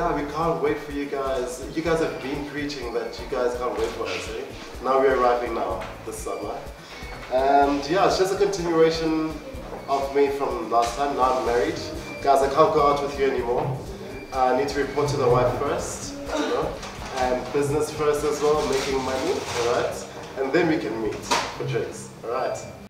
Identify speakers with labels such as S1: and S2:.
S1: yeah, we can't wait for you guys. You guys have been preaching that you guys can't wait for us, eh? Now we're arriving now, this summer. And yeah, it's just a continuation of me from last time. Now I'm married. Guys, I can't go out with you anymore. I need to report to the wife first, you know, and business first as well, making money, alright? And then we can meet for drinks, alright?